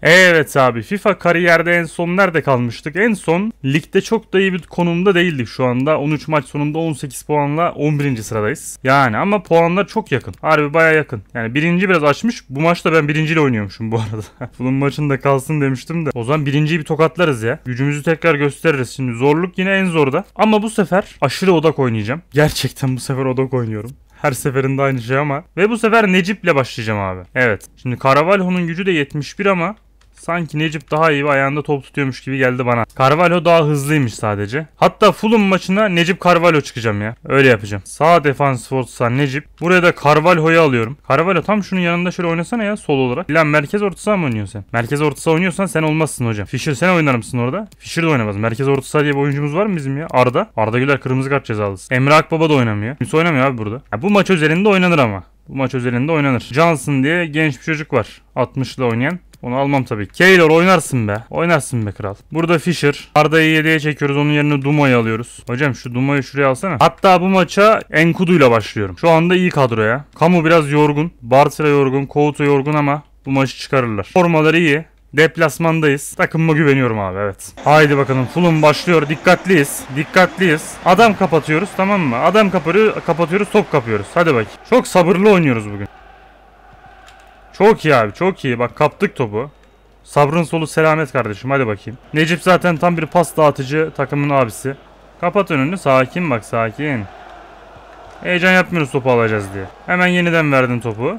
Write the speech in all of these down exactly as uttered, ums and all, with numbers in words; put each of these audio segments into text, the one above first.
Evet abi, FIFA kariyerde en son nerede kalmıştık? En son ligde çok da iyi bir konumda değildik şu anda. on üç maç sonunda on sekiz puanla on birinci sıradayız. Yani ama puanlar çok yakın. Harbi baya yakın. Yani birinci biraz açmış. Bu maçta ben birinciyle oynuyormuşum bu arada. Bunun maçında kalsın demiştim de. O zaman birinciyi bir tokatlarız ya. Gücümüzü tekrar gösteririz. Şimdi zorluk yine en zorda. Ama bu sefer aşırı odak oynayacağım. Gerçekten bu sefer odak oynuyorum. Her seferinde aynı şey ama. Ve bu sefer Necip'le başlayacağım abi. Evet. Şimdi Carvalho'nun gücü de yetmiş bir ama sanki Necip daha iyi bir ayağında top tutuyormuş gibi geldi bana. Carvalho daha hızlıymış sadece. Hatta Fulham maçına Necip Carvalho çıkacağım ya. Öyle yapacağım. Sağ defans forsa Necip. Buraya da Carvalho'yu alıyorum. Carvalho tam şunun yanında şöyle oynasana ya sol olarak. Lan merkez orta saha mı oynuyorsun sen? Merkez orta saha oynuyorsan sen olmazsın hocam. Fischer sen oynar mısın orada? Fischer de oynamaz. Merkez orta saha diye bir oyuncumuz var mı bizim ya? Arda. Arda Güler kırmızı kart cezalısı. Emre Akbaba da oynamıyor. Kimse oynamıyor abi burada. Ya bu maç özelinde oynanır ama. Bu maç özelinde oynanır. Johnson diye genç bir çocuk var. altmışla oynayan. Onu almam tabii. Keylor oynarsın be. Oynarsın be kral. Burada Fischer. Arda'yı yediye çekiyoruz. Onun yerine Duma'yı alıyoruz. Hocam şu Duma'yı şuraya alsana. Hatta bu maça Enkudu ile başlıyorum. Şu anda iyi kadro ya. Kamu biraz yorgun. Bartra yorgun. Couto yorgun ama bu maçı çıkarırlar. Formaları iyi. Deplasmandayız. Takımıma güveniyorum abi, evet. Haydi bakalım, Fulham başlıyor. Dikkatliyiz. Dikkatliyiz. Adam kapatıyoruz, tamam mı? Adam kapatıyor, kapatıyoruz, top kapıyoruz. Hadi bak. Çok sabırlı oynuyoruz bugün. Çok iyi abi, çok iyi. Bak kaptık topu. Sabrın solu selamet kardeşim, hadi bakayım. Necip zaten tam bir pas dağıtıcı takımın abisi. Kapat önünü, sakin bak, sakin. Heyecan yapmıyoruz topu alacağız diye. Hemen yeniden verdin topu.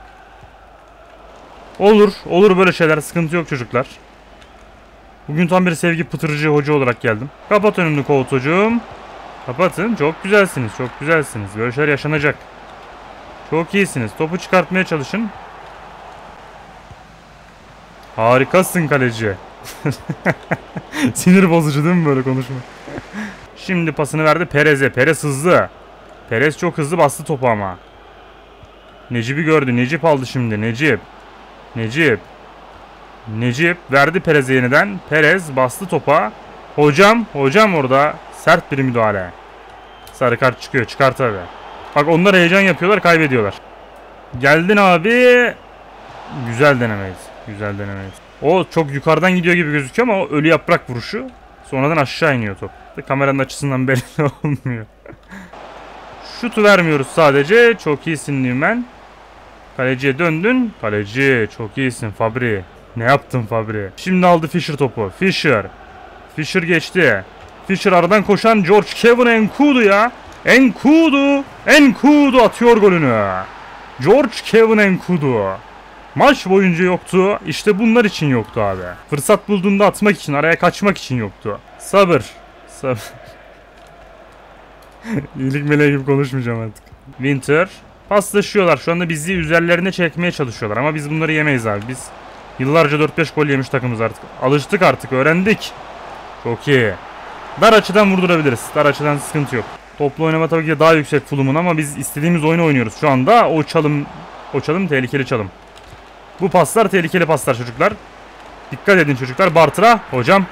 Olur, olur böyle şeyler, sıkıntı yok çocuklar. Bugün tam bir sevgi pıtırıcı hoca olarak geldim. Kapat önünü Couto'cuğum. Kapatın, çok güzelsiniz, çok güzelsiniz. Böyle şeyler yaşanacak. Çok iyisiniz, topu çıkartmaya çalışın. Harikasın kaleci. Sinir bozucu değil mi böyle konuşma? Şimdi pasını verdi Perez'e. Perez hızlı. Perez çok hızlı bastı topu ama. Necip'i gördü, Necip aldı şimdi, Necip. Necip. Necip verdi Perez'e yeniden. Perez bastı topa. Hocam. Hocam orada sert bir müdahale. Sarı kart çıkıyor. Çıkar tabi. Bak onlar heyecan yapıyorlar. Kaybediyorlar. Geldin abi. Güzel denemeyiz. Güzel denemeyiz. O çok yukarıdan gidiyor gibi gözüküyor ama o ölü yaprak vuruşu. Sonradan aşağı iniyor top. Kameranın açısından belli olmuyor. Şutu vermiyoruz sadece. Çok iyisin Newman. Kaleciye döndün. Kaleci çok iyisin Fabri. Ne yaptın Fabri? Şimdi aldı Fischer topu. Fischer. Fischer geçti. Fischer aradan koşan George Kevin Enkudu ya. Enkudu. Enkudu atıyor golünü. George Kevin Enkudu. Maç boyunca yoktu. İşte bunlar için yoktu abi. Fırsat bulduğunda atmak için, araya kaçmak için yoktu. Sabır. Sabır. İyilik meleği gibi konuşmayacağım artık. Winter. Paslaşıyorlar. Şu anda bizi üzerlerine çekmeye çalışıyorlar. Ama biz bunları yemeyiz abi. Biz yıllarca dört beş gol yemiş takımız artık. Alıştık artık. Öğrendik. Çok iyi. Dar açıdan vurdurabiliriz. Dar açıdan sıkıntı yok. Toplu oynama tabii ki daha yüksek Fulham'ın ama biz istediğimiz oyunu oynuyoruz. Şu anda o çalım, o çalım tehlikeli çalım. Bu paslar tehlikeli paslar çocuklar. Dikkat edin çocuklar. Bartra. Hocam.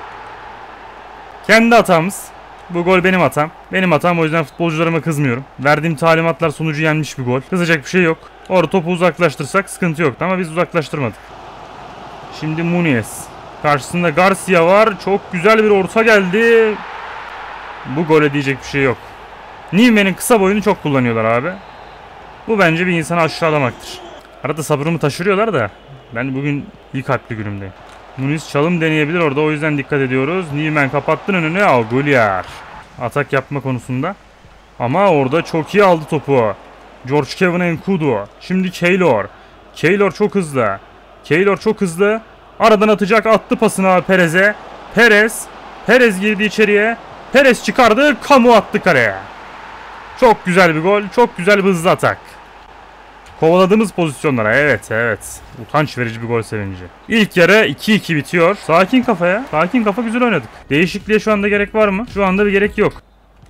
Kendi hatamız. Bu gol benim hatam. Benim hatam, o yüzden futbolcularıma kızmıyorum. Verdiğim talimatlar sonucu yenmiş bir gol. Kızacak bir şey yok. Orada topu uzaklaştırsak sıkıntı yoktu ama biz uzaklaştırmadık. Şimdi Muniz. Karşısında Garcia var. Çok güzel bir orta geldi. Bu gole diyecek bir şey yok. Newman'in kısa boyunu çok kullanıyorlar abi. Bu bence bir insanı aşağılamaktır. Arada sabrımı taşırıyorlar da ben bugün iyi kalpli günümdeyim. Muniz çalım deneyebilir orada, o yüzden dikkat ediyoruz. Newman kapattın önünü. Aguilar. Atak yapma konusunda. Ama orada çok iyi aldı topu. George Kevin Enkudu. Şimdi Keylor. Keylor çok hızlı. Keylor çok hızlı. Aradan atacak, attı pasını Perez'e. Perez. Perez girdi içeriye. Perez çıkardı. Kamu attı kareye. Çok güzel bir gol. Çok güzel bir hızlı atak. Kovaladığımız pozisyonlara, evet evet. Utanç verici bir gol sevinci. İlk yarı iki iki bitiyor. Sakin kafaya. Sakin kafa, güzel oynadık. Değişikliğe şu anda gerek var mı? Şu anda bir gerek yok.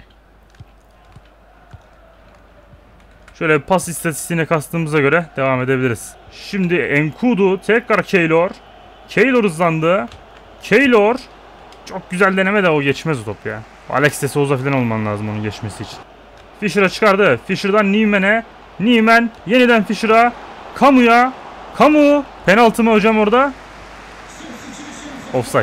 Şöyle bir pas istatistiğine kastığımıza göre devam edebiliriz. Şimdi Enkudu tekrar Keylor. Keylor hızlandı. Keylor. Çok güzel deneme de o geçmez o top ya. Alex de Souza falan olman lazım onun geçmesi için. Fischer'a çıkardı. Fischer'dan Newman'e. Newman yeniden Fischer'a. Kamu'ya. Kamu. Penaltı mı hocam orada? Offside.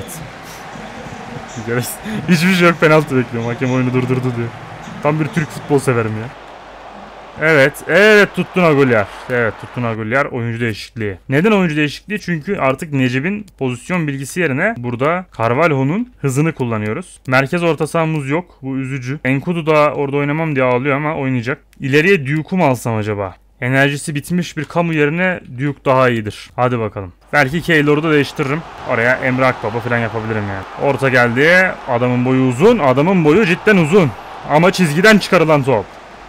Hiçbir şey yok, penaltı bekliyorum. Hakem oyunu durdurdu diyor. Tam bir Türk futbol severim ya. Evet, evet tuttun Agüler. Evet tuttun Agüler, oyuncu değişikliği. Neden oyuncu değişikliği? Çünkü artık Necip'in pozisyon bilgisi yerine burada Carvalho'nun hızını kullanıyoruz. Merkez orta sahamız yok. Bu üzücü. Enkudu da orada oynamam diye ağlıyor ama oynayacak. İleriye Duke'u mu alsam acaba? Enerjisi bitmiş bir kamu yerine Duke daha iyidir. Hadi bakalım. Belki Keylor'u da değiştiririm. Oraya Emre Akbaba falan yapabilirim yani. Orta geldi. Adamın boyu uzun. Adamın boyu cidden uzun. Ama çizgiden çıkarılan top.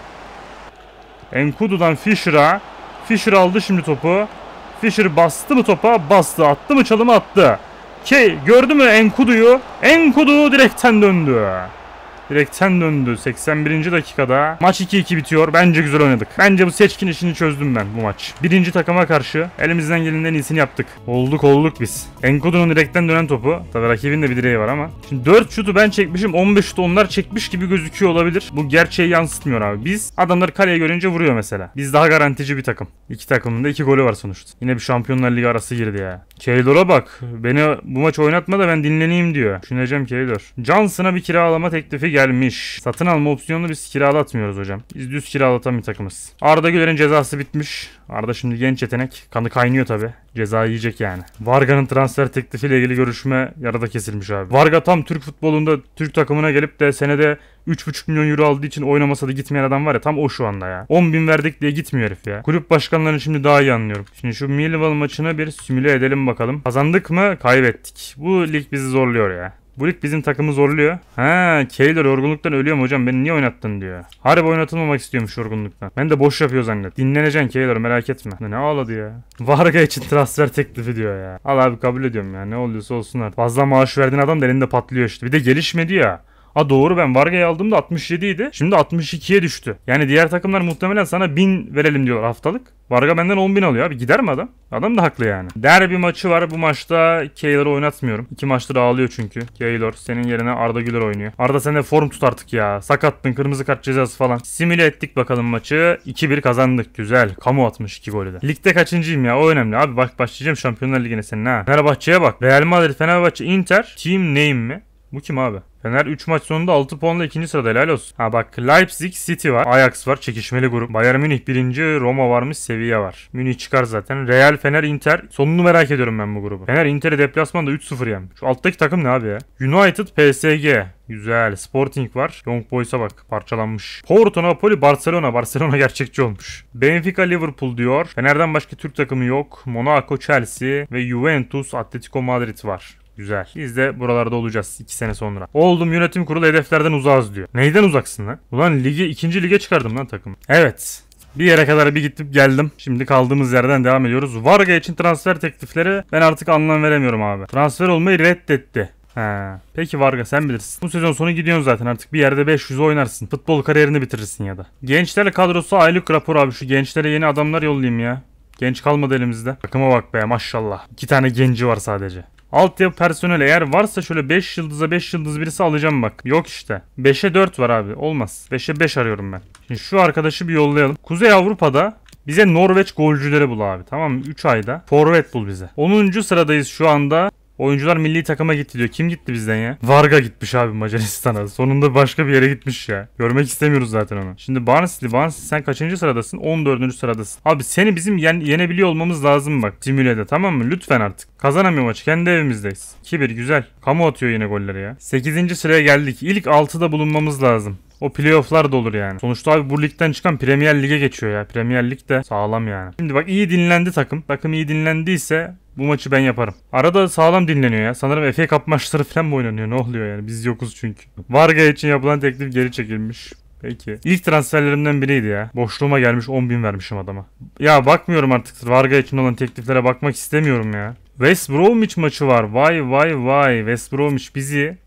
Enkudu'dan Fischer'a. Fischer aldı şimdi topu. Fischer bastı mı topa? Bastı. Attı mı çalımı? Attı. Key gördü mü Enkudu'yu? Enkudu direkten döndü. Direkten döndü. seksen birinci dakikada. Maç iki iki bitiyor. Bence güzel oynadık. Bence bu seçkin işini çözdüm ben bu maç. Birinci takıma karşı elimizden gelenin en iyisini yaptık. Olduk olduk biz. Enkudu'nun direkten dönen topu. Tabii rakibin de bir direği var ama. Şimdi dört şutu ben çekmişim. on beş şutu onlar çekmiş gibi gözüküyor olabilir. Bu gerçeği yansıtmıyor abi. Biz adamları kaleye görünce vuruyor mesela. Biz daha garantici bir takım. İki takımın da iki golü var sonuçta. Yine bir Şampiyonlar Ligi arası girdi ya. Keylor'a bak. Beni bu maç oynatma da ben dinleneyim diyor. Düşüneceğim Keylor. Johnson'a bir kiralama teklifi gelmiş. Satın alma opsiyonunu biz kiralatmıyoruz hocam. Biz düz kiralatan bir takımız. Arda Güler'in cezası bitmiş. Arda şimdi genç yetenek. Kanı kaynıyor tabi. Ceza yiyecek yani. Varga'nın transfer teklifiyle ilgili görüşme yarıda kesilmiş abi. Varga tam Türk futbolunda Türk takımına gelip de senede üç buçuk milyon euro aldığı için oynamasa da gitmeyen adam var ya, tam o şu anda ya. on bin verdik diye gitmiyor herif ya. Kulüp başkanlarını şimdi daha iyi anlıyorum. Şimdi şu Millwall maçını bir simüle edelim bakalım. Kazandık mı? Kaybettik. Bu lig bizi zorluyor ya. Bu lig bizim takımı zorluyor. Ha, Keylor yorgunluktan ölüyorum hocam, beni niye oynattın diyor. Harbi oynatılmamak istiyormuş yorgunluktan. Ben de boş yapıyor zannet. Dinleneceksin Keylor, merak etme. Ne ağladı ya. Varga için transfer teklifi diyor ya. Al abi, kabul ediyorum ya. Ne oluyorsa olsun artık. Fazla maaş verdiğin adam da elinde patlıyor işte. Bir de gelişmedi ya. Ha doğru, ben Varga'yı aldığımda altmış yedi idi. Şimdi altmış ikiye düştü. Yani diğer takımlar muhtemelen sana bin verelim diyorlar haftalık. Varga benden on bin alıyor abi. Gider mi adam? Adam da haklı yani. Derbi maçı var. Bu maçta Keylor'u oynatmıyorum. İki maçtır ağlıyor çünkü. Keylor senin yerine Arda Güler oynuyor. Arda sen de form tut artık ya. Sakattın. Kırmızı kart cezası falan. Simüle ettik bakalım maçı. iki bir kazandık. Güzel. Kamu atmış iki golü de. Ligde kaçıncıyım ya? O önemli. Abi bak, başlayacağım Şampiyonlar Ligi'ne senin ha. Fenerbahçe'ye bak. Real Madrid, Fenerbahçe, Inter. Team name mi? Bu kim abi? Fener üç maç sonunda altı puanla ikinci sırada, helal olsun. Ha bak, Leipzig, City var. Ajax var, çekişmeli grup. Bayern Münih birinci, Roma varmış, Sevilla var. Münih çıkar zaten. Real, Fener, Inter. Sonunu merak ediyorum ben bu grubu. Fener Inter'i deplasmanda üç sıfır yani. Şu alttaki takım ne abi ya? United, P S G. Güzel. Sporting var. Young Boys'a bak, parçalanmış. Porto, Napoli, Barcelona. Barcelona gerçekçi olmuş. Benfica, Liverpool diyor. Fener'den başka Türk takımı yok. Monaco, Chelsea ve Juventus, Atletico Madrid var. Güzel. Biz de buralarda olacağız iki sene sonra. Oldum yönetim kurulu hedeflerden uzağız diyor. Neyden uzaksın lan? Ulan ligi ikinci lige çıkardım lan takım. Evet. Bir yere kadar bir gittim geldim. Şimdi kaldığımız yerden devam ediyoruz. Varga için transfer teklifleri ben artık anlam veremiyorum abi. Transfer olmayı reddetti. Ha. Peki Varga, sen bilirsin. Bu sezon sonu gidiyorsun zaten, artık bir yerde beş yüz oynarsın. Futbol kariyerini bitirirsin ya da. Gençler kadrosu aylık rapor abi. Şu gençlere yeni adamlar yollayayım ya. Genç kalmadı elimizde. Takıma bak be, maşallah. İki tane genci var sadece. Altyapı personeli eğer varsa şöyle beş yıldıza beş yıldız birisi alacağım bak. Yok işte. beşe dört var abi. Olmaz. beşe beş arıyorum ben. Şimdi şu arkadaşı bir yollayalım. Kuzey Avrupa'da bize Norveç golcüleri bul abi. Tamam mı? üç ayda. Forvet bul bize. onuncu sıradayız şu anda. Oyuncular milli takıma gitti diyor. Kim gitti bizden ya? Varga gitmiş abi Macaristan'a. Sonunda başka bir yere gitmiş ya. Görmek istemiyoruz zaten onu. Şimdi Barnsley, Barnsley sen kaçıncı sıradasın? on dördüncü sıradasın. Abi seni bizim yen yenebiliyor olmamız lazım bak. Simüle'de, tamam mı? Lütfen artık. Kazanamıyor maçı. Kendi evimizdeyiz. iki bir güzel. Kamu atıyor yine golleri ya. sekizinci sıraya geldik. İlk altıda bulunmamız lazım. O playoff'lar da olur yani. Sonuçta abi bu ligden çıkan Premier Lig'e geçiyor ya. Premier Lig de sağlam yani. Şimdi bak, iyi dinlendi takım. Takım iyi dinlendiyse bu maçı ben yaparım. Arada sağlam dinleniyor ya. Sanırım F A Cup maçları falan mı oynanıyor? Ne oluyor yani? Biz yokuz çünkü. Varga için yapılan teklif geri çekilmiş. Peki. İlk transferlerimden biriydi ya. Boşluğuma gelmiş, on bin vermişim adama. Ya bakmıyorum artık. Varga için olan tekliflere bakmak istemiyorum ya. West Bromwich maçı var. Vay vay vay. West Bromwich bizi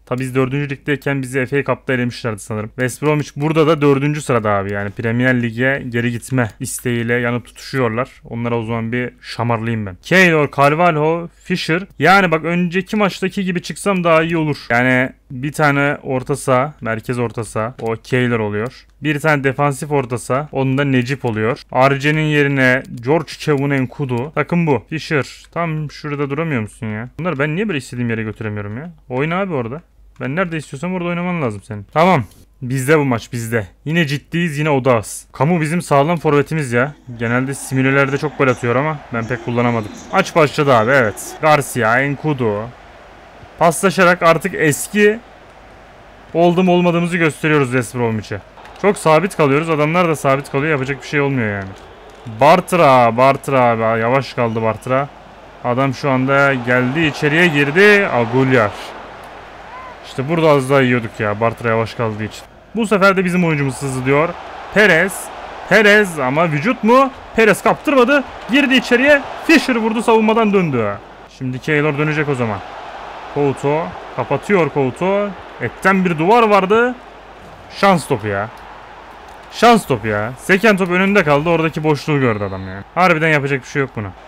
Tabi biz dördüncü ligdeyken bizi F A Cup'ta elemişlerdi sanırım. West Bromwich burada da dördüncü sırada abi. Yani Premier Lig'e geri gitme isteğiyle yanıp tutuşuyorlar. Onlara o zaman bir şamarlayayım ben. Keylor, Carvalho, Fisher. Yani bak önceki maçtaki gibi çıksam daha iyi olur. Yani bir tane orta saha, merkez orta saha. O Keylor oluyor. Bir tane defansif orta saha. Onun da Necip oluyor. Arce'nin yerine George Çavunenkudu. Takım bu. Fisher. Tam şurada duramıyor musun ya? Bunları ben niye böyle istediğim yere götüremiyorum ya? Oyna abi orada. Ben nerede istiyorsam orada oynaman lazım senin. Tamam. Bizde bu maç bizde. Yine ciddiyiz, yine odağız. Kamu bizim sağlam forvetimiz ya. Genelde simülelerde çok gol atıyor ama ben pek kullanamadım. Maç başladı abi, evet. Garcia, Enkudu. Paslaşarak artık eski oldum olmadığımızı gösteriyoruz West Bromwich'e. Çok sabit kalıyoruz. Adamlar da sabit kalıyor. Yapacak bir şey olmuyor yani. Bartra, Bartra abi. Yavaş kaldı Bartra. Adam şu anda geldi, içeriye girdi. Aguilar. İşte burada az daha yiyorduk ya. Bartra yavaş kaldığı için. Bu sefer de bizim oyuncumuz hızlıyor. Perez. Perez ama vücut mu? Perez kaptırmadı. Girdi içeriye. Fisher vurdu, savunmadan döndü. Şimdi Keylor dönecek o zaman. Couto. Kapatıyor Couto. Etten bir duvar vardı. Şans topu ya. Şans topu ya. Seken top önünde kaldı. Oradaki boşluğu gördü adam yani. Harbiden yapacak bir şey yok buna.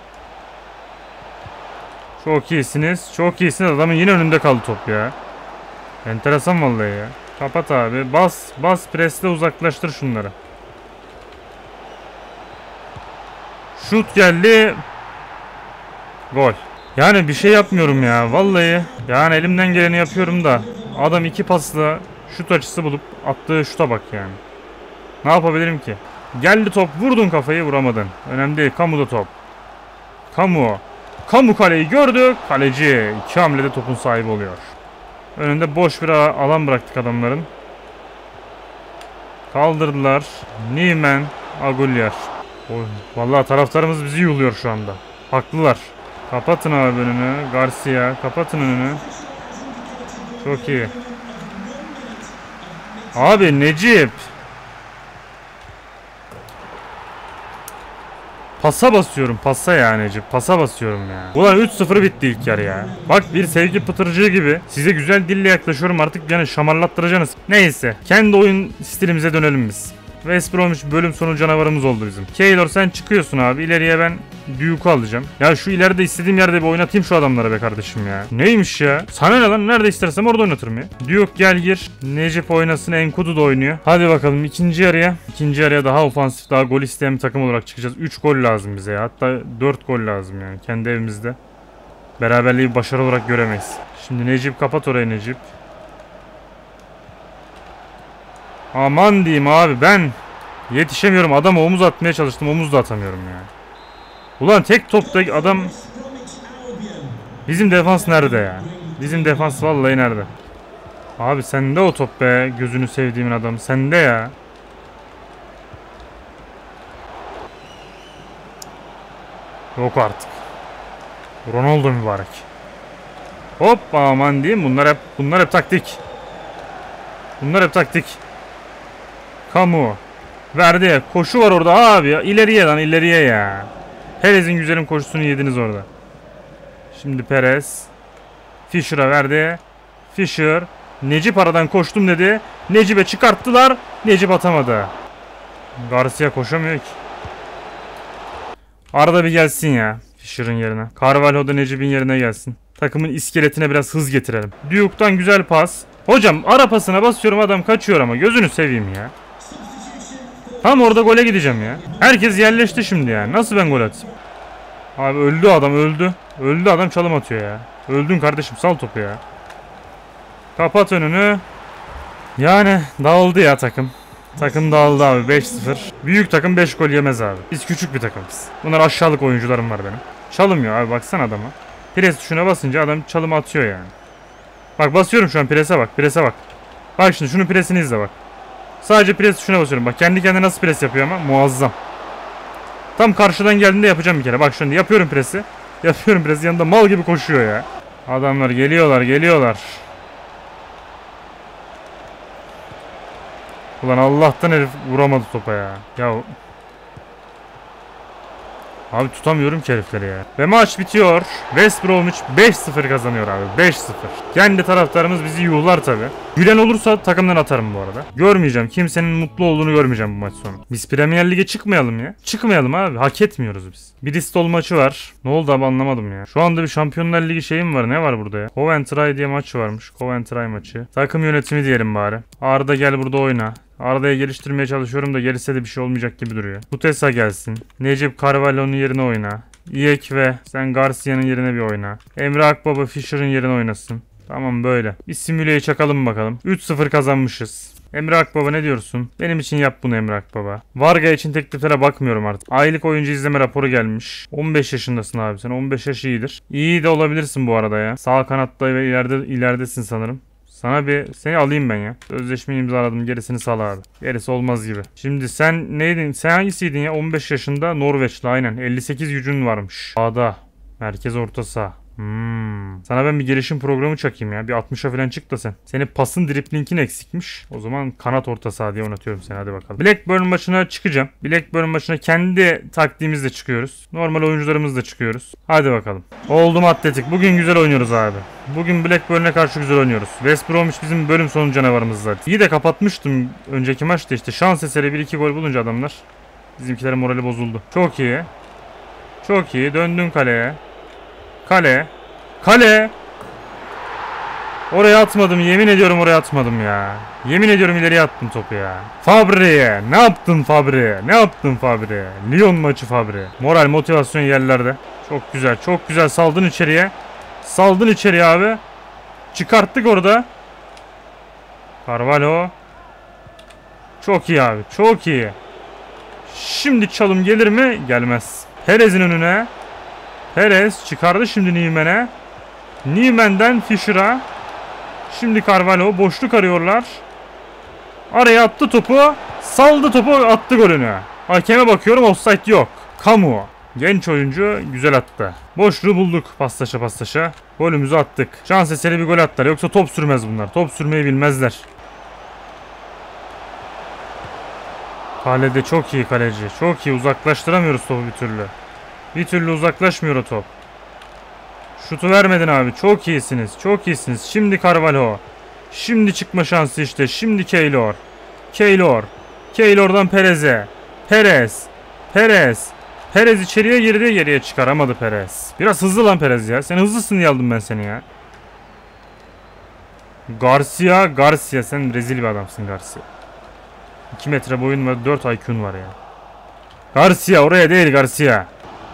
Çok iyisiniz. Çok iyisiniz. Adamın yine önünde kaldı top ya. Enteresan vallahi ya. Kapat abi. Bas. Bas. Presle uzaklaştır şunları. Şut geldi. Gol. Yani bir şey yapmıyorum ya. Vallahi. Yani elimden geleni yapıyorum da. Adam iki pasla şut açısı bulup attığı şuta bak yani. Ne yapabilirim ki? Geldi top. Vurdun kafayı, vuramadın. Önemli değil. Kamu'da top. Kamu. Kamu kaleyi gördü. Kaleci iki hamlede topun sahibi oluyor. Önünde boş bir alan bıraktık adamların. Kaldırdılar. Niemann, Aguilar. Vallahi taraftarımız bizi yuluyor şu anda. Haklılar. Kapatın abi önünü. Garcia. Kapatın önünü. Çok iyi. Abi Necip. Pasa basıyorum. Pasa ya Necip. Pasa basıyorum ya. Ulan üç sıfır bitti ilk yarı ya. Bak bir sevgi pıtırcığı gibi. Size güzel dille yaklaşıyorum artık. Yani şamarlattıracaksınız. Neyse. Kendi oyun stilimize dönelim biz. West Bromwich bölüm sonu canavarımız oldu bizim. Keylor sen çıkıyorsun abi. İleriye ben Duke'u alacağım. Ya şu ileride istediğim yerde bir oynatayım şu adamlara be kardeşim ya. Neymiş ya? Sana ne lan? Nerede istersem orada oynatırım ya. Duke gel gir. Necip oynasın. Enkudu da oynuyor. Hadi bakalım ikinci yarıya. İkinci yarıya daha ofansif, daha gol isteyen bir takım olarak çıkacağız. üç gol lazım bize ya. Hatta dört gol lazım yani. Kendi evimizde. Beraberliği bir başarı olarak göremeyiz. Şimdi Necip kapat orayı Necip. Aman diyeyim abi ben yetişemiyorum. Adama omuz atmaya çalıştım. Omuz da atamıyorum ya. Ulan tek topta adam. Bizim defans nerede ya? Bizim defans vallahi nerede? Abi sende o top be. Gözünü sevdiğimin adam. Sende ya. Yok artık. Ronaldo mübarek. Hop aman diyeyim. Bunlar hep, bunlar hep taktik. Bunlar hep taktik. Kamu. Verdi. Koşu var orada abi ya. İleriye lan ileriye ya. Perez'in güzelim koşusunu yediniz orada. Şimdi Perez. Fisher'a verdi. Fisher. Necip aradan koştum dedi. Necip'e çıkarttılar. Necip atamadı. Garcia koşamıyor ki. Arada bir gelsin ya. Fisher'ın yerine. Carvalho da Necip'in yerine gelsin. Takımın iskeletine biraz hız getirelim. Duke'dan güzel pas. Hocam ara pasına basıyorum adam kaçıyor ama gözünü seveyim ya. Tam orada gole gideceğim ya. Herkes yerleşti şimdi ya. Nasıl ben gol atayım? Abi öldü adam öldü. Öldü adam çalım atıyor ya. Öldün kardeşim sal topu ya. Kapat önünü. Yani dağıldı ya takım. Takım dağıldı abi beş sıfır. Büyük takım beş gol yemez abi. Biz küçük bir takımız. Bunlar aşağılık oyuncularım var benim. Çalımıyor abi baksana adama. Pres tuşuna basınca adam çalım atıyor yani. Bak basıyorum şu an prese bak prese bak. Bak şimdi şunun presini izle bak. Sadece pres tuşuna basıyorum. Bak kendi kendine nasıl pres yapıyor ama muazzam. Tam karşıdan geldiğinde yapacağım bir kere. Bak şimdi yapıyorum presi. Yapıyorum presi yanında mal gibi koşuyor ya. Adamlar geliyorlar geliyorlar. Ulan Allah'tan herif vuramadı topa ya. Ya Abi tutamıyorum ki herifleri ya. Ve maç bitiyor. West Bromwich beş sıfır kazanıyor abi. beş sıfır. Kendi taraftarımız bizi yuhlar tabi. Gülen olursa takımdan atarım bu arada. Görmeyeceğim. Kimsenin mutlu olduğunu görmeyeceğim bu maç sonu. Biz Premier Lig'e çıkmayalım ya. Çıkmayalım abi. Hak etmiyoruz biz. Bir Bristol maçı var. Ne oldu abi anlamadım ya. Şu anda bir Şampiyonlar Ligi şeyim var. Ne var burada ya? Coventry diye maç varmış. Coventry maçı. Takım yönetimi diyelim bari. Arda gel burada oyna. Arda'yı geliştirmeye çalışıyorum da gelirse de bir şey olmayacak gibi duruyor. Kutesa gelsin. Necip Carvalho'nun yerine oyna. İyek ve sen Garcia'nın yerine bir oyna. Emre Akbaba Fischer'ın yerine oynasın. Tamam böyle. Bir simüleyi çakalım bakalım. üç sıfır kazanmışız. Emre Akbaba ne diyorsun? Benim için yap bunu Emre Akbaba. Varga için tekliflere bakmıyorum artık. Aylık oyuncu izleme raporu gelmiş. on beş yaşındasın abi sen. on beş yaş iyidir. İyi de olabilirsin bu arada ya. Sağ kanatta ve ileride ileridesin sanırım. Sana bir seni alayım ben ya. Sözleşmeyi imzaladım. Gerisini sal abi. Gerisi olmaz gibi. Şimdi sen neydin? Sen hangisiydin ya? on beş yaşında Norveçli aynen. elli sekiz gücün varmış. Sağda. Merkez orta saha. Hmm. Sana ben bir gelişim programı çakayım ya. Bir altmışa falan çık da sen. Senin pasın driplingin eksikmiş. O zaman kanat orta saha diye oynatıyorum seni. Hadi bakalım. Blackburn maçına çıkacağım. Blackburn maçına kendi taktiğimizle çıkıyoruz. Normal oyuncularımızla çıkıyoruz. Hadi bakalım. Oldum atletik. Bugün güzel oynuyoruz abi. Bugün Blackburn'e karşı güzel oynuyoruz. West Bromwich bizim bölüm sonu canavarımız zaten. İyi de kapatmıştım önceki maçta işte. Şans eseri bir iki gol bulunca adamlar. Bizimkilerin morali bozuldu. Çok iyi. Çok iyi. Döndün kaleye. Kale. Kale. Oraya atmadım. Yemin ediyorum oraya atmadım ya. Yemin ediyorum ileriye attım topu ya. Fabri'ye. Ne yaptın Fabri'ye? Ne yaptın Fabri'ye? Lyon maçı Fabri. Moral motivasyon yerlerde. Çok güzel. Çok güzel. Saldın içeriye. Saldın içeriye abi. Çıkarttık orada. Carvalho. Çok iyi abi. Çok iyi. Şimdi çalım gelir mi? Gelmez. Perez'in önüne. Perez çıkardı şimdi Newman'e. Newman'den Fischer'a. Şimdi Carvalho boşluk arıyorlar. Araya attı topu. Saldı topu attı golünü. Hakeme bakıyorum offside yok. Kamu. Genç oyuncu güzel attı. Boşluğu bulduk paslaşa paslaşa. Golümüzü attık. Şans eseri bir gol attılar. Yoksa top sürmez bunlar. Top sürmeyi bilmezler. Kalede çok iyi kaleci. Çok iyi uzaklaştıramıyoruz topu bir türlü. Bir türlü uzaklaşmıyor o top. Şutu vermedin abi. Çok iyisiniz. Çok iyisiniz. Şimdi Carvalho. Şimdi çıkma şansı işte. Şimdi Keylor. Keylor. Keylor'dan Perez'e. Perez. Perez. Perez içeriye girdi. Geriye çıkaramadı Perez. Biraz hızlı lan Perez ya. Sen hızlısın diye aldım ben seni ya. Garcia. Garcia. Sen rezil bir adamsın Garcia. iki metre boyun var. dört I Q'un var ya. Garcia. Oraya değil Garcia.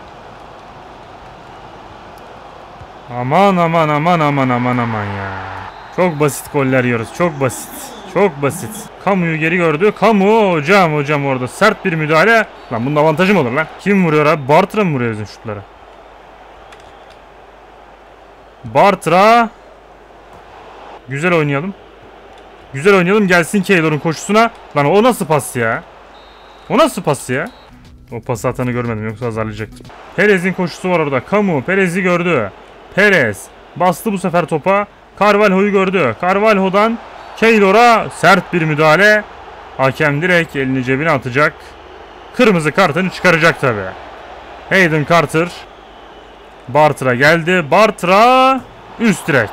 Aman aman aman aman aman aman ya. Çok basit goller yiyoruz. Çok basit. Çok basit. Kamu'yu geri gördü. Kamu hocam hocam orada sert bir müdahale. Lan bunun avantajı mı olur lan? Kim vuruyor abi? Bartra mı vuruyor bizim şutlara? Bartra. Güzel oynayalım. Güzel oynayalım. Gelsin Keylor'un koşusuna. Lan o nasıl pas ya? O nasıl pas ya? O pası atanı görmedim yoksa azarlayacaktım. Perez'in koşusu var orada. Kamu Perez'i gördü. Perez bastı bu sefer topa. Carvalho'yu gördü. Carvalho'dan Keylor'a sert bir müdahale. Hakem direkt elini cebine atacak. Kırmızı kartını çıkaracak tabi. Hayden Carter. Bartra geldi. Bartra üst direk.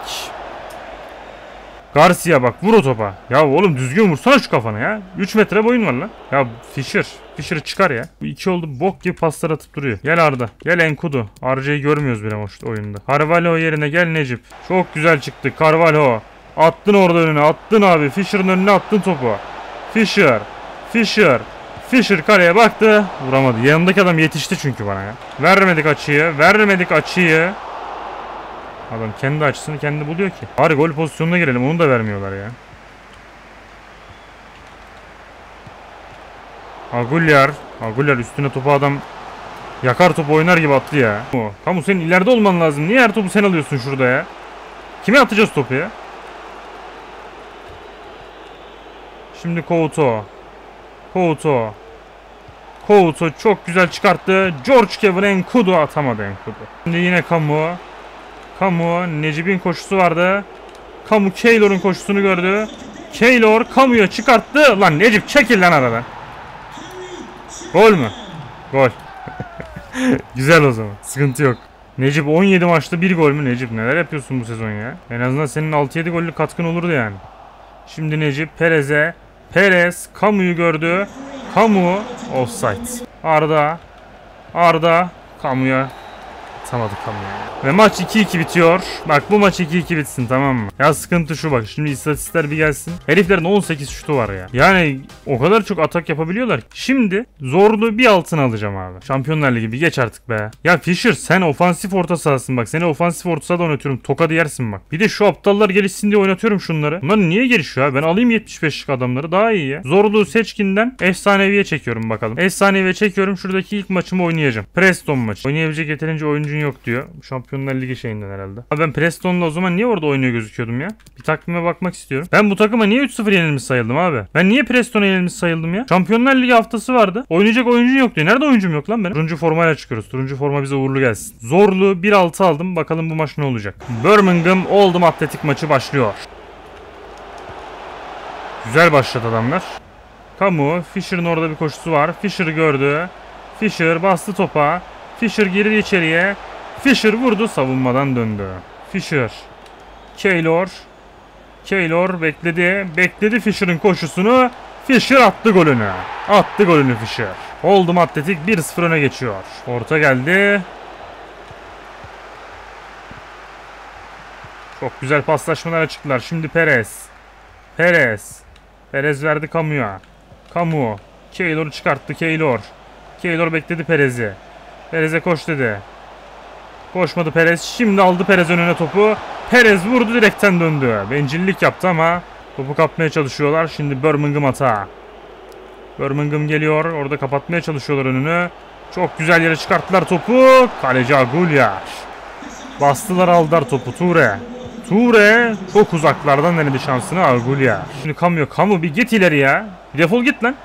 Garcia bak vur o topa. Ya oğlum düzgün vursana şu kafana ya. üç metre boyun var lan. Ya Fischer. Fischer'ı çıkar ya. Bu iki oldu bok gibi paslar atıp duruyor. Gel Arda. Gel Enkudu. R J'yi görmüyoruz bile oyunda. Carvalho yerine gel Necip. Çok güzel çıktı. Carvalho. Attın orada önüne. Attın abi. Fischer'ın önüne attın topu. Fischer. Fischer. Fischer kaleye baktı. Vuramadı. Yanındaki adam yetişti çünkü bana ya. Vermedik açıyı. Vermedik açıyı. Adam kendi açısını kendi buluyor ki. Bari gol pozisyonuna girelim. Onu da vermiyorlar ya. Aguilar. Aguilar üstüne topu adam yakar topu oynar gibi attı ya. Kamu senin ileride olman lazım. Niye her topu sen alıyorsun şurada ya? Kime atacağız topu ya? Şimdi Couto. Couto. Couto çok güzel çıkarttı. George Kevin Enkudu atamadı Enkudu. Şimdi yine Kamu. Kamu. Necip'in koşusu vardı. Kamu Keylor'un koşusunu gördü. Keylor Kamu'ya çıkarttı. Lan Necip çekil lan aradan. Gol mü? Gol. Güzel o zaman. Sıkıntı yok. Necip on yedi maçta bir gol mü Necip? Neler yapıyorsun bu sezon ya? En azından senin altı yedi gollük katkın olurdu yani. Şimdi Necip Perez'e. Perez Kamu'yu gördü. Kamu offside. Arda. Arda Kamu'ya. Atamadı Kamu'ya. Ve maç iki iki bitiyor. Bak bu maç iki iki bitsin, tamam mı? Ya sıkıntı şu, bak şimdi istatistikler bir gelsin. Heriflerin on sekiz şutu var ya. Yani o kadar çok atak yapabiliyorlar ki. Şimdi zorluğu bir altına alacağım abi. Şampiyonlar Ligi bir geç artık be. Ya Fischer sen ofansif orta sahasın bak. Seni ofansif orta sahada oynatıyorum. Tokadı yersin bak. Bir de şu aptallar gelişsin diye oynatıyorum şunları. Bunlar niye gelişiyor ha? Ben alayım yetmiş beşlik adamları daha iyi ya. Zorluğu seçkinden efsaneviye çekiyorum bakalım. Efsaneviye çekiyorum. Şuradaki ilk maçımı oynayacağım. Preston maçı. Oynayabilecek yeterince oyuncun yok diyor. Şampiyonlar Ligi şeyinden herhalde. Abi ben Preston'la o zaman niye orada oynuyor gözüküyordum ya? Bir takvime bakmak istiyorum. Ben bu takıma niye üç sıfır yenilmiş sayıldım abi? Ben niye Preston'a yenilmiş sayıldım ya? Şampiyonlar Ligi haftası vardı. Oynayacak oyuncun yok diyor. Nerede oyuncum yok lan benim? Turuncu formayla çıkıyoruz. Turuncu forma bize uğurlu gelsin. Zorlu bir altı aldım. Bakalım bu maç ne olacak? Birmingham Oldham Atletik maçı başlıyor. Güzel başladı adamlar. Kamu. Fischer'ın orada bir koşusu var. Fischer'ı gördü. Fischer bastı topa. Fischer girdi içeriye. Fischer vurdu, savunmadan döndü. Fischer. Keylor. Keylor bekledi. Bekledi Fischer'ın koşusunu. Fischer attı golünü. Attı golünü Fischer. Oldham Atletik bir sıfır öne geçiyor. Orta geldi. Çok güzel paslaşmalar çıktılar. Şimdi Perez. Perez. Perez verdi Kamu'ya. Kamu. Keylor'u çıkarttı Keylor. Keylor bekledi Perez'i. Perez'e koş dedi. Koşmadı Perez. Şimdi aldı Perez önüne topu. Perez vurdu, direkten döndü. Bencillik yaptı ama topu kapmaya çalışıyorlar. Şimdi Birmingham hata. Birmingham geliyor. Orada kapatmaya çalışıyorlar önünü. Çok güzel yere çıkarttılar topu. Kaleci Aguilar. Bastılar, aldılar topu. Toure. Toure çok uzaklardan denedi şansını Aguilar. Şimdi Kamu. Kamu bir git ileri ya. Bir defol git lan.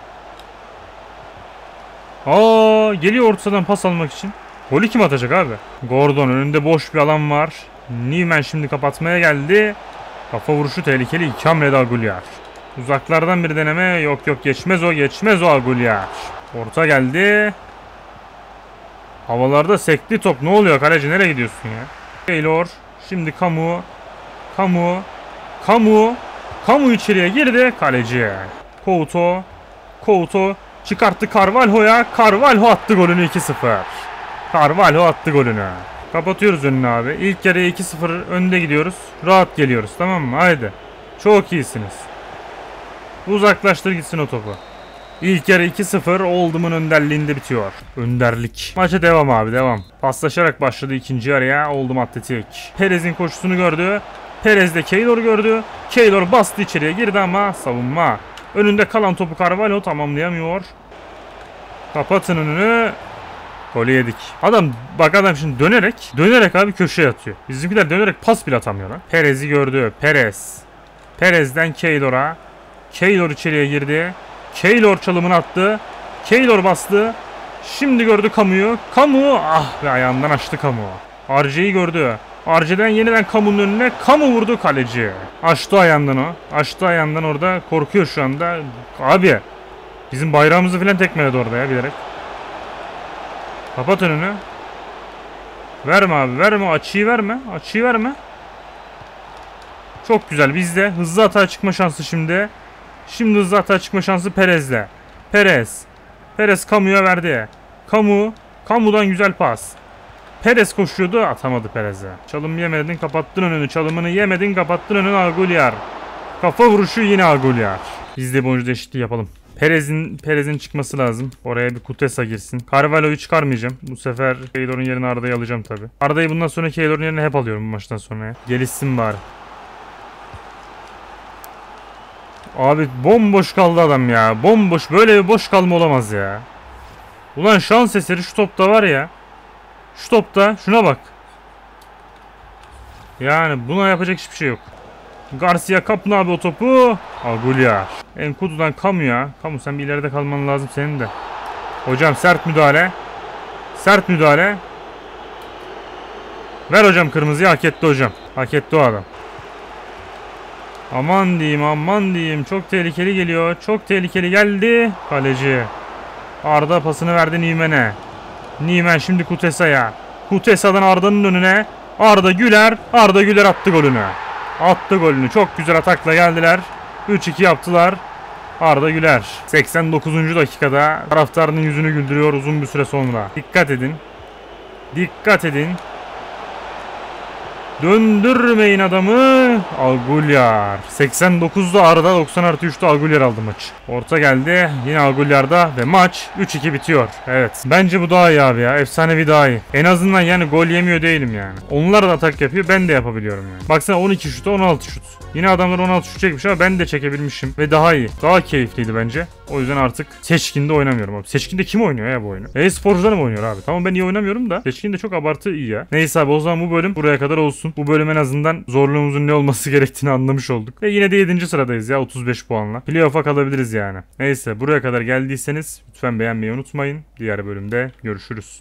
Aa, geliyor ortadan pas almak için. Golü kim atacak abi? Gordon, önünde boş bir alan var. Newman şimdi kapatmaya geldi. Kafa vuruşu tehlikeli. İki hamlede Aguilar. Uzaklardan bir deneme. Yok yok, geçmez o geçmez o Aguilar. Orta geldi. Havalarda sekti top. Ne oluyor kaleci, nereye gidiyorsun ya? Taylor. Şimdi Kamu. Kamu. Kamu. Kamu içeriye girdi. Kaleci. Couto. Couto. Çıkarttı Carvalho'ya. Carvalho attı golünü iki sıfır. Carvalho attı golünü. Kapatıyoruz önünü abi. İlk yarıya iki sıfır önde gidiyoruz. Rahat geliyoruz, tamam mı? Haydi. Çok iyisiniz. Uzaklaştır gitsin o topu. İlk yarı iki sıfır Oldham'ın önderliğinde bitiyor. Önderlik. Maça devam abi, devam. Paslaşarak başladı ikinci yarıya Oldham Atletik. Perez'in koşusunu gördü. Perez de Keylor'u gördü. Keylor bastı, içeriye girdi ama savunma. Önünde kalan topu Carvalho tamamlayamıyor. Kapatın önünü. Golü yedik. Adam bak, adam şimdi dönerek dönerek abi köşeye atıyor. Bizimkiler dönerek pas bile atamıyor lan. Perez'i gördü. Perez. Perez'den Keylor'a. Keylor içeriye girdi. Keylor çalımını attı. Keylor bastı. Şimdi gördü Kamu'yu. Kamu ah be, ayağından açtı Kamu. R J'yi gördü. R J'den yeniden Kamu'nun önüne. Kamu vurdu, kaleci. Açtı ayağından o. Açtı ayağından orada. Korkuyor şu anda. Abi bizim bayrağımızı falan tekmeledi orada ya bilerek. Kapat önünü. Verme abi, verme. Açıyı verme. Açıyı verme. Çok güzel. Bizde hızlı hata çıkma şansı şimdi. Şimdi hızlı hata çıkma şansı Perez'le. Perez. Perez Kamu'ya verdi. Kamu. Kamu'dan güzel pas. Perez koşuyordu. Atamadı Perez'e. Çalım yemedin, kapattın önünü. Çalımını yemedin, kapattın önünü Aguilar. Kafa vuruşu yine Aguilar. Biz de bu oyuncu eşitliği yapalım. Perez'in Perez'in çıkması lazım. Oraya bir Kutesa girsin. Carvalho'yu çıkarmayacağım. Bu sefer Keylor'un yerine Arda'yı alacağım tabi. Arda'yı bundan sonra Keylor'un yerine hep alıyorum bu maçtan sonra. Gelişsin bari. Abi bomboş kaldı adam ya. Bomboş. Böyle bir boş kalma olamaz ya. Ulan şans eseri şu topta var ya. Şu topta şuna bak. Yani buna yapacak hiçbir şey yok. Garcia kapın abi o topu. Aguilar. Enkudu'dan Kamu'ya. Kamu sen bir ileride kalman lazım senin de. Hocam sert müdahale. Sert müdahale. Ver hocam kırmızıyı, hak etti hocam. Hak etti o adam. Aman diyeyim, aman diyeyim. Çok tehlikeli geliyor. Çok tehlikeli geldi. Kaleci. Arda pasını verdi Newman'e. Niemen şimdi Kutesa'ya. Kutesa'dan Arda'nın önüne. Arda Güler. Arda Güler attı golünü. Attı golünü. Çok güzel atakla geldiler. üç iki yaptılar. Arda Güler. seksen dokuzuncu dakikada taraftarının yüzünü güldürüyor uzun bir süre sonra. Dikkat edin. Dikkat edin. Döndürmeyin adamı. Aguilar. seksen dokuzda Arda, doksan artı üçte Aguilar aldı maçı. Orta geldi. Yine Aguilar'da ve maç üç iki bitiyor. Evet. Bence bu daha iyi abi ya. Efsanevi daha iyi. En azından yani gol yemiyor değilim yani. Onlar da atak yapıyor. Ben de yapabiliyorum yani. Baksana on iki şut, on altı şut. Yine adamlar on altı şut çekmiş ama ben de çekebilmişim. Ve daha iyi. Daha keyifliydi bence. O yüzden artık Seçkin'de oynamıyorum abi. Seçkin'de kim oynuyor ya bu oyunu? E-sporcular mı oynuyor abi? Tamam ben iyi oynamıyorum da. Seçkin'de çok abartı iyi ya. Neyse abi o zaman bu bölüm buraya kadar olsun. Bu bölüm en azından zorluğumuzun ne olması gerektiğini anlamış olduk. Ve yine de yedinci sıradayız ya otuz beş puanla. Playoff'a kalabiliriz yani. Neyse buraya kadar geldiyseniz lütfen beğenmeyi unutmayın. Diğer bölümde görüşürüz.